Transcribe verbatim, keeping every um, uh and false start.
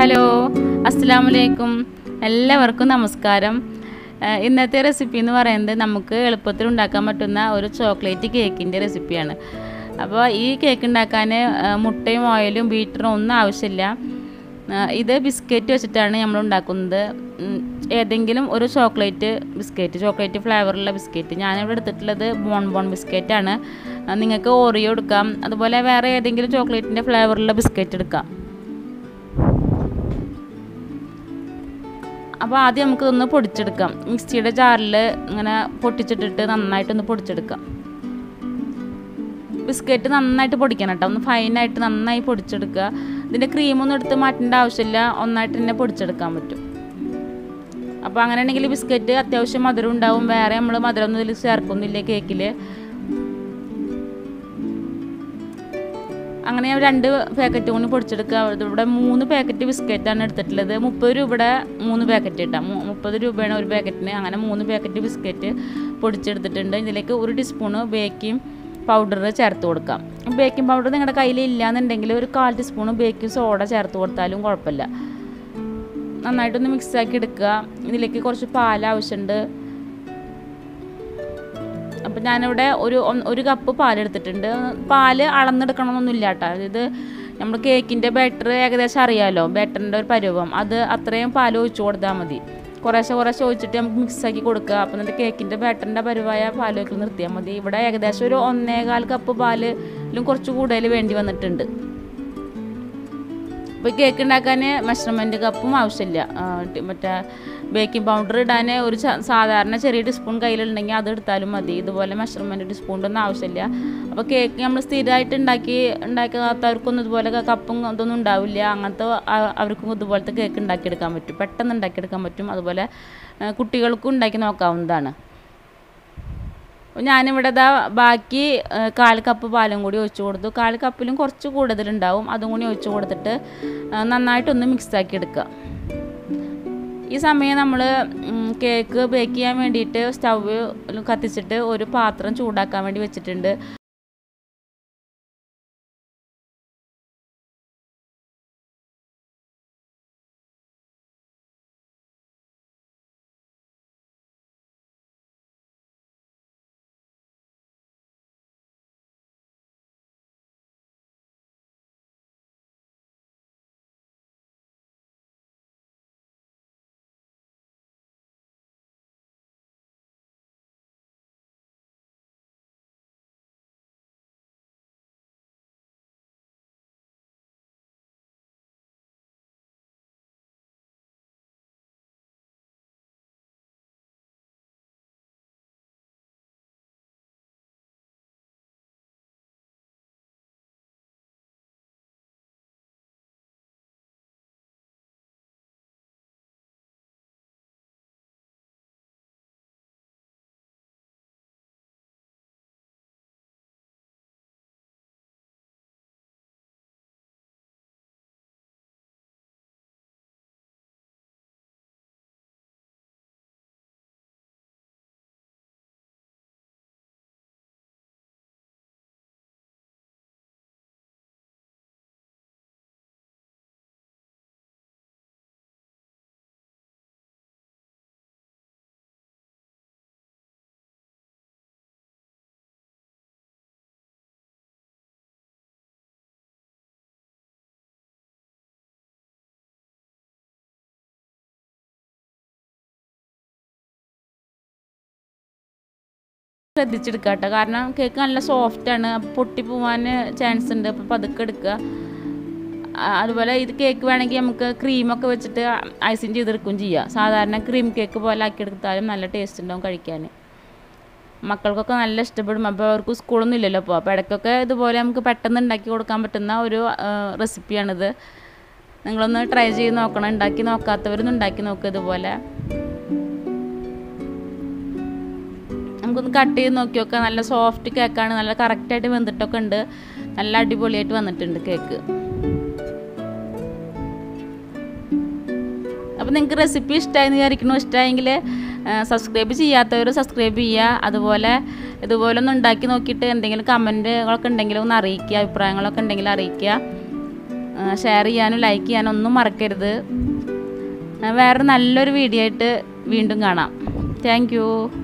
Hello അസ്സലാമു അലൈക്കും എല്ലാവർക്കും നമസ്കാരം. ഇന്നത്തെ റെസിപ്പി എന്ന് പറയുന്നത് നമുക്ക് എളുപ്പത്തിൽ ഉണ്ടാക്കാൻ പറ്റുന്ന ഒരു ചോക്ലേറ്റ് കേക്കിൻ്റെ റെസിപ്പിയാണ്. അപ്പോൾ ഈ കേക്ക് ഉണ്ടാക്കാൻ മുട്ടയും ഓയിലും ബീറ്ററും ഒന്നും ആവശ്യമില്ല. ഇത് ബിസ്ക്കറ്റ് വെച്ചിട്ടാണ് നമ്മൾ ഉണ്ടാക്കുന്നത്. ഏതെങ്കിലും ഒരു ചോക്ലേറ്റ് ബിസ്ക്കറ്റ് ചോക്ലേറ്റ് ഫ്ലേവറുള്ള ബിസ്ക്കറ്റ് ഞാനിവിടെ എടുത്തിട്ടുള്ളത് ബോൺ ബോൺ ബിസ്ക്കറ്റാണ്. നിങ്ങൾക്ക് ഓറിയോ എടുക്കാം, അതുപോലെ വേറെ ഏതെങ്കിലും ചോക്ലേറ്റിൻ്റെ ഫ്ലേവറുള്ള ബിസ്ക്കറ്റ് എടുക്കാം. അപ്പോൾ ആദ്യം നമുക്ക് ഒന്ന് പൊടിച്ചെടുക്കാം. മിക്സിയുടെ ജാറിൽ ഇങ്ങനെ പൊട്ടിച്ചിട്ടിട്ട് നന്നായിട്ടൊന്ന് പൊടിച്ചെടുക്കാം. ബിസ്ക്കറ്റ് നന്നായിട്ട് പൊടിക്കണം കേട്ടോ, ഒന്ന് ഫൈനായിട്ട് നന്നായി പൊടിച്ചെടുക്കുക. ഇതിൻ്റെ ക്രീമൊന്നും എടുത്ത് മാറ്റേണ്ട ആവശ്യമില്ല, ഒന്നായിട്ട് തന്നെ പൊടിച്ചെടുക്കാൻ പറ്റും. അപ്പോൾ അങ്ങനെ ഉണ്ടെങ്കിൽ ബിസ്ക്കറ്റ് അത്യാവശ്യം മധുരം ഉണ്ടാവും. വേറെ നമ്മൾ മധുരമൊന്നും ഇതിൽ ചേർക്കൊന്നുമില്ല കേക്കിൽ. അങ്ങനെ ഞാൻ രണ്ട് പാക്കറ്റ് കൂടി പൊടിച്ചെടുക്കുക. ഇവിടെ മൂന്ന് പാക്കറ്റ് ബിസ്ക്കറ്റാണ് എടുത്തിട്ടുള്ളത്. മുപ്പത് രൂപയുടെ മൂന്ന് പാക്കറ്റ് ഇട്ടാം. മുപ്പത് രൂപയാണ് ഒരു പാക്കറ്റിന്. അങ്ങനെ മൂന്ന് പാക്കറ്റ് ബിസ്ക്കറ്റ് പൊടിച്ചെടുത്തിട്ടുണ്ട്. ഇതിലേക്ക് ഒരു ടീസ്പൂണ് ബേക്കിംഗ് പൗഡർ ചേർത്ത് കൊടുക്കാം. ബേക്കിംഗ് പൗഡർ നിങ്ങളുടെ കയ്യിൽ ഇല്ലയെന്നുണ്ടെങ്കിൽ ഒരു കാൽ ടീസ്പൂണ് ബേക്കിംഗ് സോഡ ചേർത്ത് കൊടുത്താലും കുഴപ്പമില്ല. നന്നായിട്ടൊന്ന് മിക്സാക്കി എടുക്കുക. ഇതിലേക്ക് കുറച്ച് പാൽ ആവശ്യമുണ്ട്. അപ്പം ഞാനിവിടെ ഒരു ഒരു കപ്പ് പാലെടുത്തിട്ടുണ്ട്. പാല് അളന്നെടുക്കണമെന്നൊന്നുമില്ല കേട്ടോ. ഇത് നമ്മൾ കേക്കിൻ്റെ ബാറ്റർ ഏകദേശം അറിയാമല്ലോ, ബാറ്ററിൻ്റെ ഒരു പരുവം, അത് അത്രയും പാൽ ഒഴിച്ചു കൊടുത്താൽ മതി. കുറേശ്ശെ കുറേശ്ശെ ഒഴിച്ചിട്ട് നമുക്ക് മിക്സാക്കി കൊടുക്കുക. അപ്പം എന്നിട്ട് കേക്കിൻ്റെ ബാറ്ററിൻ്റെ പരുവായ പാൽ ഒഴിക്കൽ നിർത്തിയാൽ മതി. ഇവിടെ ഏകദേശം ഒരു ഒന്നേകാൽ കപ്പ് പാലിലും കുറച്ച് കൂടുതൽ വേണ്ടി വന്നിട്ടുണ്ട്. ഇപ്പോൾ കേക്ക് ഉണ്ടാക്കാൻ മെഷർമെൻറ്റ് കപ്പും ആവശ്യമില്ല. മറ്റേ ബേക്കിംഗ് പൗഡർ ഇടാൻ ഒരു സാധാരണ ചെറിയ ടീസ്പൂൺ കയ്യിലുണ്ടെങ്കിൽ അത് എടുത്താലും മതി. ഇതുപോലെ മെഷർമെൻറ്റ് ടീസ്പൂണിൻ്റെ ഒന്നും ആവശ്യമില്ല. അപ്പോൾ കേക്ക് നമ്മൾ സ്ഥിരമായിട്ട് ഉണ്ടാക്കി ഉണ്ടാക്കാത്തവർക്കൊന്നും ഇതുപോലെ കപ്പും ഇതൊന്നും ഉണ്ടാവില്ല. അങ്ങനത്തെ അവർക്കും ഇതുപോലത്തെ കേക്ക് ഉണ്ടാക്കിയെടുക്കാൻ പറ്റും, പെട്ടെന്ന് ഉണ്ടാക്കിയെടുക്കാൻ പറ്റും. അതുപോലെ കുട്ടികൾക്കും ഉണ്ടാക്കി നോക്കാവുന്നതാണ്. ഞാനിവിടെ ഇതാ ബാക്കി കാൽ കപ്പ് പാലും കൂടി ഒഴിച്ചു കൊടുത്തു. കാൽ കപ്പിലും കുറച്ച് കൂടുതലുണ്ടാവും. അതും കൂടി ഒഴിച്ചു കൊടുത്തിട്ട് നന്നായിട്ടൊന്ന് മിക്സാക്കി എടുക്കുക. ഈ സമയം നമ്മൾ കേക്ക് ബേക്ക് ചെയ്യാൻ വേണ്ടിയിട്ട് സ്റ്റൗവ് കത്തിച്ചിട്ട് ഒരു പാത്രം ചൂടാക്കാൻ വേണ്ടി വെച്ചിട്ടുണ്ട്. ശ്രദ്ധിച്ചെടുക്കുക കേട്ടോ, കാരണം കേക്ക് നല്ല സോഫ്റ്റാണ്. പൊട്ടിപ്പോവാൻ ചാൻസ് ഉണ്ട്. അപ്പോൾ പതുക്കെ എടുക്കുക. അതുപോലെ ഇത് കേക്ക് വേണമെങ്കിൽ നമുക്ക് ക്രീമൊക്കെ വെച്ചിട്ട് ഐസിങ് ചെയ്തെടുക്കുകയും ചെയ്യാം. സാധാരണ ക്രീം കേക്ക് പോലെ ആക്കിയെടുത്താലും നല്ല ടേസ്റ്റ് ഉണ്ടാവും കഴിക്കാൻ. മക്കൾക്കൊക്കെ നല്ല ഇഷ്ടപ്പെടും. അപ്പോൾ അവർക്ക് സ്കൂളൊന്നും ഇല്ലല്ലോ അപ്പോൾ അപ്പോൾ ഇടയ്ക്കൊക്കെ ഇതുപോലെ നമുക്ക് പെട്ടെന്ന് ഉണ്ടാക്കി കൊടുക്കാൻ പറ്റുന്ന ഒരു റെസിപ്പിയാണിത്. നിങ്ങളൊന്ന് ട്രൈ ചെയ്ത് നോക്കണം. ഉണ്ടാക്കി നോക്കാത്തവരൊന്നും ഉണ്ടാക്കി നോക്കുക. ഇതുപോലെ നമുക്കൊന്ന് കട്ട് ചെയ്ത് നോക്കി നോക്കാം. നല്ല സോഫ്റ്റ് കേക്കാണ്, നല്ല കറക്റ്റായിട്ട് വെന്തിട്ടൊക്കെ ഉണ്ട്. നല്ല അടിപൊളിയായിട്ട് വന്നിട്ടുണ്ട് കേക്ക്. അപ്പോൾ നിങ്ങൾക്ക് റെസിപ്പി ഇഷ്ടമായെന്ന് വിചാരിക്കണോ? ഇഷ്ടമായെങ്കിൽ സബ്സ്ക്രൈബ് ചെയ്യാത്തവർ സബ്സ്ക്രൈബ് ചെയ്യുക. അതുപോലെ ഇതുപോലെ ഒന്ന് ഉണ്ടാക്കി നോക്കിയിട്ട് എന്തെങ്കിലും കമൻറ്റുകളൊക്കെ ഉണ്ടെങ്കിൽ ഒന്ന് അറിയിക്കുക, അഭിപ്രായങ്ങളൊക്കെ ഉണ്ടെങ്കിൽ അറിയിക്കുക. ഷെയർ ചെയ്യാനും ലൈക്ക് ചെയ്യാനും ഒന്നും മറക്കരുത്. വേറെ നല്ലൊരു വീഡിയോ ആയിട്ട് വീണ്ടും കാണാം. Thank U.